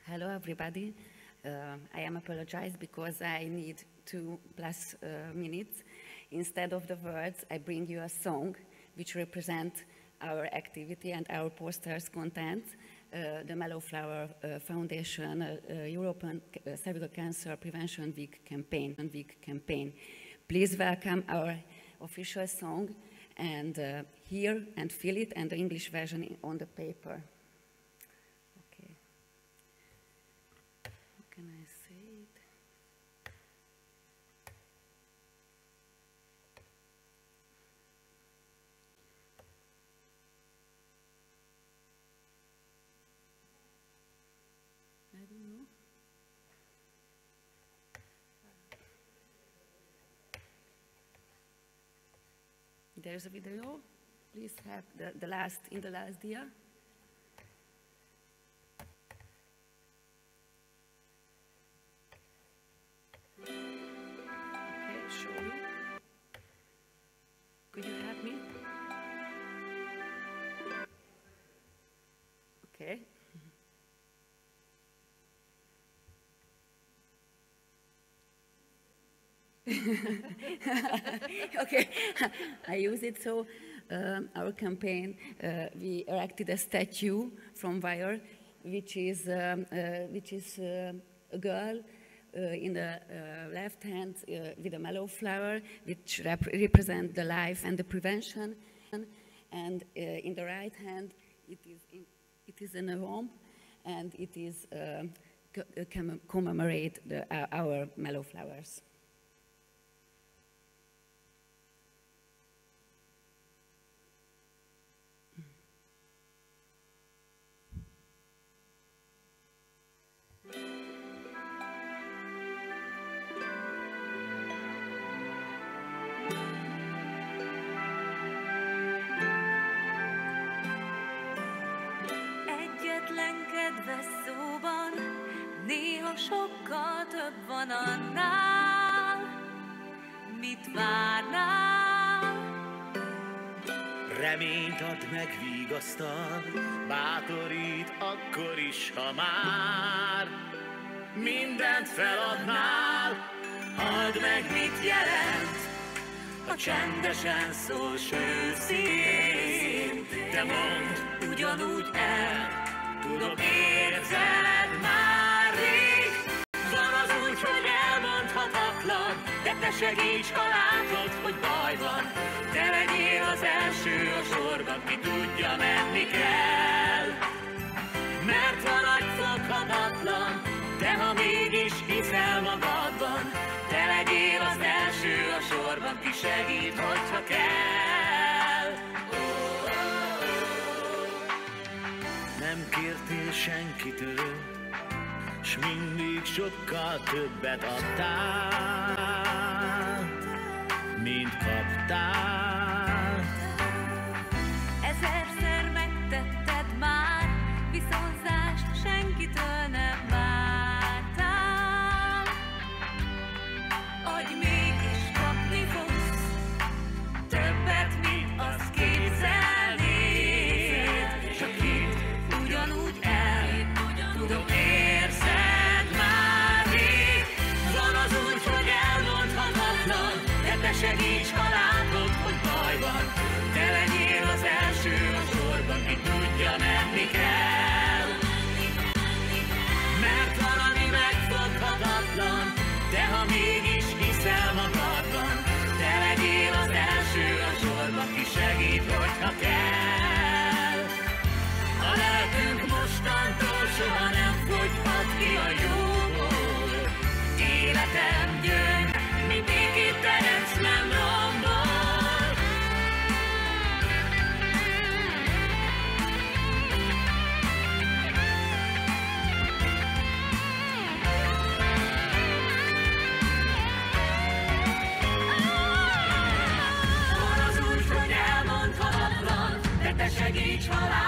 Hello everybody. I am apologized because I need 2+ minutes. Instead of the words, I bring you a song which represents our activity and our poster's content. The MALLOW Foundation European Cervical Cancer Prevention Week campaign. Please welcome our official song and hear and feel it, and the English version on the paper. Okay. How can I say it? I don't know. There's a video. Please have the last year. Okay, show you. Could you help me? Okay. Okay, I use it. So our campaign, we erected a statue from wire, which is a girl in the left hand with a mallow flower, which represents the life and the prevention, and in the right hand it is in a womb, and it is commemorate our mallow flowers. Kedves szóban, néha sokkal több van annál, mit várnál. Reményt ad, megvigasztal, bátorít akkor is, ha már mindent feladnál. Add meg, mit jelent, ha csendesen szólsz őszintén. Te mondd ugyanúgy el, tudok, érzed már rég. Van az úgy, hogy elmondhatatlan, de te segíts, ha látod, hogy baj van. Te legyél az első a sorban, ki tudja, menni kell. Mert ha nagy foghatatlan, de ha mégis hiszel magadban, te legyél az első a sorban, ki segít, hogyha kell. Nem kértél senkitől, s mindig sokkal többet adtál, mint kaptál. Ezerszer megtetted már, viszonzást senkitől nem vártál. Adj, mégis kapni fogsz többet, mint azt képzelnéd. Csak itt ugyanúgy el, tudok, érzed már rég. Van az úgy, hogy elmondhatatlan, de te segíts, ha látod, hogy baj van. Te legyél az első a sorban, ki tudja, menni kell. Mert valami megfoghatatlan, de ha mégis hiszel magadban, te legyél az első a sorban, ki segít, hogyha kell. A lelkünk mostantól soha nem fogyhat ki a jóból. Életem gyöngy, mi békét teremtsz, nem rombol. Van az úgy, hogy elmondhatatlan, de te segíts, ha